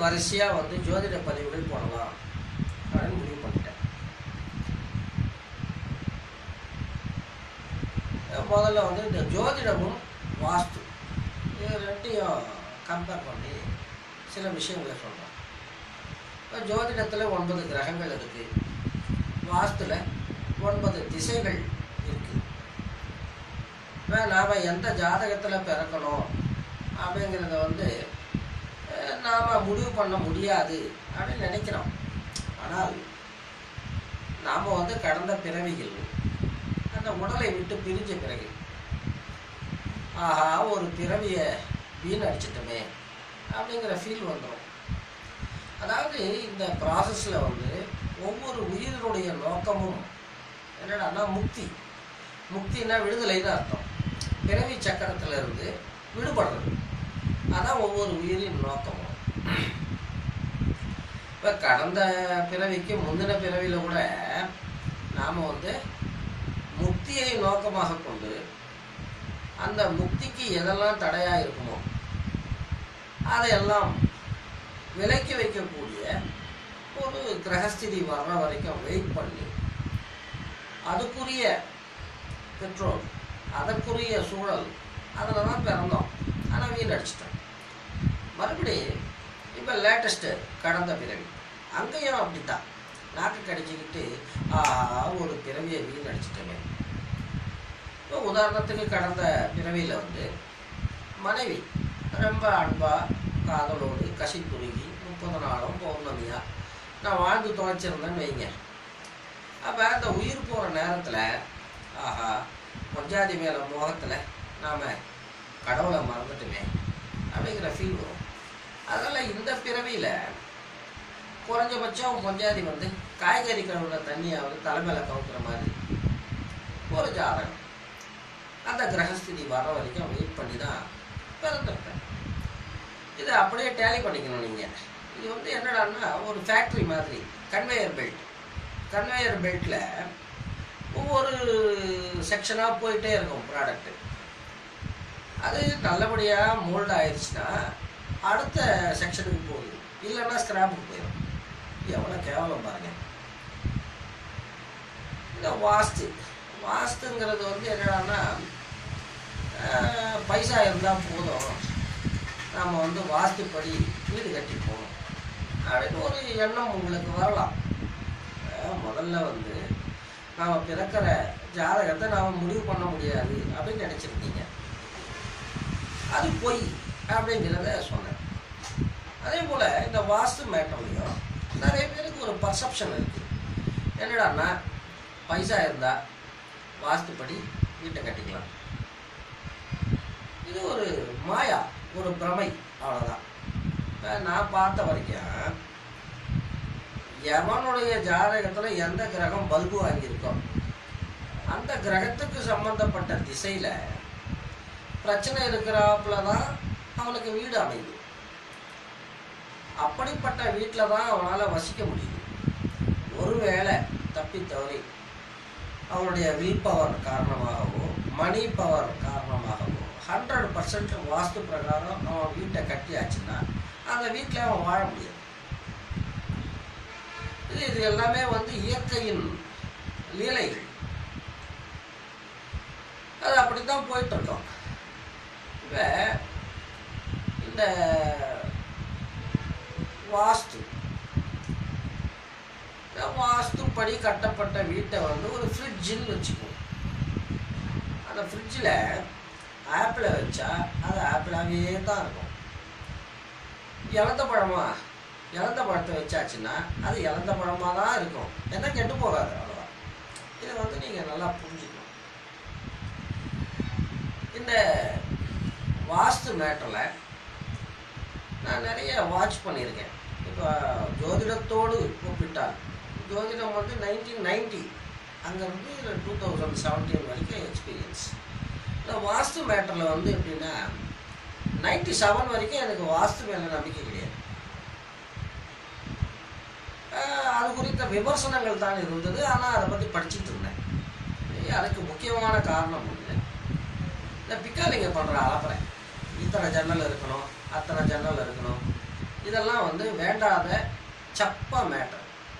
வரிசையாக வந்து ஜோதிட பதிவுகள் போடலாம் அப்படின்னு முடிவு பண்ணிட்டேன். முதல்ல வந்து இந்த ஜோதிடமும் வாஸ்து இது ரெண்டையும் கம்பேர் பண்ணி சில விஷயங்களை சொல்கிறோம். இப்போ ஜோதிடத்தில் 9 கிரகங்கள் இருக்குது, வாஸ்துவில் 9 திசைகள் இருக்குது. இப்போ நாம் எந்த ஜாதகத்தில் பிறக்கணும் அப்படிங்கிறத வந்து நாம் முடிவு பண்ண முடியாது அப்படின்னு நினைக்கிறோம். ஆனால் நாம் வந்து கடந்த பிறவிகள் அந்த உடலை விட்டு பிரிஞ்ச பிறகு ஆஹா ஒரு பிறவியை வீணடிச்சிட்டோமே அப்படிங்கிற ஃபீல் வந்துடும். அதாவது இந்த ப்ராசஸில் வந்து ஒவ்வொரு உயிரினுடைய நோக்கமும் என்னடான்னா முக்தின்னா விடுதலைன்னு அர்த்தம். பிறவி சக்கரத்தில் இருந்து விடுபடுறது, அதான் ஒவ்வொரு உயிரின் நோக்கமும். இப்போ கடந்த பிறவிக்கு முந்தின பிறவியில் கூட நாம் வந்து முக்தியை நோக்கமாக கொண்டு அந்த முக்திக்கு எதெல்லாம் தடையாக இருக்குமோ அதையெல்லாம் விலக்கி வைக்கக்கூடிய ஒரு கிரகஸ்திதி வர்ற வரைக்கும் வெயிட் பண்ணி அதுக்குரிய பெட்ரோல் அதற்குரிய சூழல் அதில் தான் பிறந்தோம். ஆனால் வீணடிச்சிட்டோம். மறுபடி இப்போ லேட்டஸ்ட்டு கடந்த பிறவி அங்கேயும் அப்படித்தான் நாக்கு கடிச்சிக்கிட்டு ஒரு பிறவியை வீணடிச்சிட்டோமே. இப்போ உதாரணத்துக்கு கடந்த பிறவியில் வந்து மனைவி ரொம்ப அன்பாக காதலோடு கசித்துருகி 30 நாளும் பௌர்ணமியாக நான் வாழ்ந்து தொலைச்சிருந்தேன்னு வைங்க. அப்போ அந்த உயிர் போகிற நேரத்தில் பொஞ்சாதி மேலே மோகத்தில் நாம் கடவுளை மறந்துட்டுமே அப்படிங்கிற ஃபீல் வரும். அதனால் இந்த பிறவியில் குறைஞ்சபட்சம் பொஞ்சாதி வந்து காய்கறி கழுவுற தண்ணியை வந்து தலைமையில் கவுக்கிற மாதிரி ஒரு ஜாதகம் அந்த கிரகஸ்திதி வர வரைக்கும் வெயிட் பண்ணி தான் பிறந்திருப்பேன். இதை அப்படியே டேலி பண்ணிக்கணும் நீங்கள். இது வந்து என்னடான்னா ஒரு ஃபேக்ட்ரி மாதிரி கன்வேயர் பெல்ட்டில் ஒவ்வொரு செக்ஷனாக போயிட்டே இருக்கும் ப்ராடக்ட்டு. அது நல்லபடியாக மோல்ட் ஆயிடுச்சுன்னா அடுத்த செக்ஷனுக்கு போகுது, இல்லைன்னா ஸ்கிராப்புக்கு போயிடும். எவ்வளோ கேவலம் பாருங்கள். இந்த வாஸ்துங்கிறது வந்து என்னடான்னா பைசா இருந்தால் போதும், நாம் வந்து வாஸ்துப்படி வீடு கட்டிப்போம் அப்படின்னு ஒரு எண்ணம் உங்களுக்கு வரலாம். முதல்ல வந்து நாம் பிறக்கிற ஜாதகத்தை நாம் முடிவு பண்ண முடியாது அப்படின்னு நினச்சிருக்கீங்க. அது பொய் அப்படிங்கிறத சொன்னேன். அதே போல் இந்த வாஸ்து மேட்டர்லையும் நிறைய பேருக்கு ஒரு பர்செப்ஷன் இருக்குது. என்னடான்னா பைசா இருந்தால் வாஸ்துப்படி வீட்டை கட்டிக்கலாம். இது ஒரு மாயா, ஒரு பிரமை, அவ்வளோதான். இப்போ நான் பார்த்த வரைக்கும் எவனுடைய ஜாதகத்தில் எந்த கிரகம் பல்பு வாங்கியிருக்கோ அந்த கிரகத்துக்கு சம்பந்தப்பட்ட திசையில் பிரச்சனை இருக்கிறாப்புல தான் அவனுக்கு வீடு அமையுது. அப்படிப்பட்ட வீட்டில் தான் அவனால் வசிக்க முடியுது. ஒருவேளை தப்பி தவறி அவனுடைய வில் பவர் காரணமாகவோ மணி பவர் காரணமாகவோ 100% வாஸ்து பிரகாரம் அவன் வீட்டை கட்டியாச்சுன்னா அந்த வீட்டில் அவன் வாழ முடியாது. இது எல்லாமே வந்து இயற்கையின் லீலைகள். அது அப்படித்தான் போயிட்டு இருக்கோம். இப்போ இந்த வாஸ்துப்படி கட்டப்பட்ட வீட்டை வந்து ஒரு ஃப்ரிட்ஜுன்னு வச்சுக்குவோம். அந்த ஃப்ரிட்ஜில் ஆப்பிளை வச்சா அது ஆப்பிளாகவே தான் இருக்கும். இழந்த பழத்தை வச்சாச்சுன்னா அது இழந்த பழமாக தான் இருக்கும், ஏன்னா கெட்டு போகாது. அவ்வளோதான். இதை வந்து நீங்கள் நல்லா புரிஞ்சுக்கணும். இந்த வாஸ்து மேட்டரில் நான் நிறைய வாட்ச் பண்ணியிருக்கேன். இப்போ ஜோதிடத்தோடு ஒப்பிட்டால் ஜோதிடம் வந்து 1990 அங்கேருந்து 2017 வரைக்கும் எக்ஸ்பீரியன்ஸ். இந்த வாஸ்து மேட்டரில் வந்து எப்படின்னா 97 வரைக்கும் எனக்கு வாஸ்து மேலே நம்பிக்கை கிடையாது. அது குறித்த விமர்சனங்கள் தான் இருந்தது, ஆனால் அதை பற்றி படிச்சுட்டு இருந்தேன். அதுக்கு முக்கியமான காரணம் ஒன்று, இந்த பிக்காலிங்க பண்ணுற அலப்பறை. இத்தனை ஜன்னல் இருக்கணும், அத்தனை ஜன்னல் இருக்கணும், இதெல்லாம் வந்து வேண்டாத சப்ப மேட்டர்.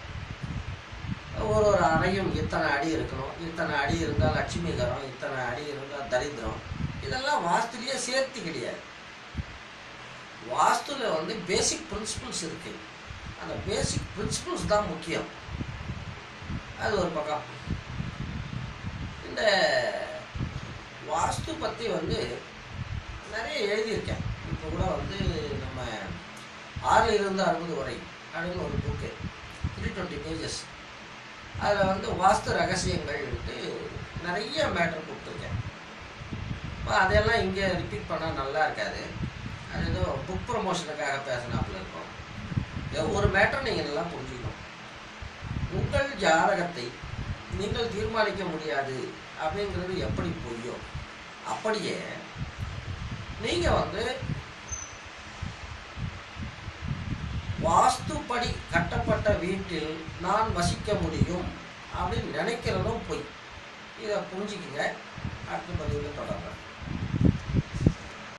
ஒரு அறையும் இத்தனை அடி இருக்கணும், இத்தனை அடி இருந்தால் லட்சுமிகரம், இத்தனை அடி இருந்தால் தரித்திரம், இதெல்லாம் வாஸ்துலேயே சேர்த்து கிடையாது. வாஸ்துல வந்து பேசிக் பிரின்சிபிள்ஸ் இருக்கு. அந்த பேசிக் பிரின்சிபிள்ஸ் தான் முக்கியம். அது ஒரு பக்கம். இந்த வாஸ்து பற்றி வந்து நிறைய எழுதியிருக்கேன். இப்போ கூட வந்து நம்ம 6 இருந்து 60 வரை அப்படின்னு ஒரு புக்கு, 320 pages. அதில் வந்து வாஸ்து ரகசியங்கள்ட்டு நிறைய மேட்டர் கொடுத்துருக்கேன். இப்போ அதையெல்லாம் இங்கே ரிப்பீட் பண்ணால் நல்லா இருக்காது. அது ஏதோ புக் ப்ரமோஷனுக்காக பேசினாப்புல இருக்கும். ஒரு மேட்டர் நீங்கள் நல்லா புரிஞ்சுக்கணும். உங்கள் ஜாதகத்தை நீங்கள் தீர்மானிக்க முடியாது அப்படிங்கிறது எப்படி பொய்யோ, அப்படியே நீங்கள் வந்து வாஸ்துப்படி கட்டப்பட்ட வீட்டில் நான் வசிக்க முடியும் அப்படின்னு நினைக்கிறதும் பொய். இதை புரிஞ்சுக்குங்க. அடுத்த பதிவில் தொடர்றேன்.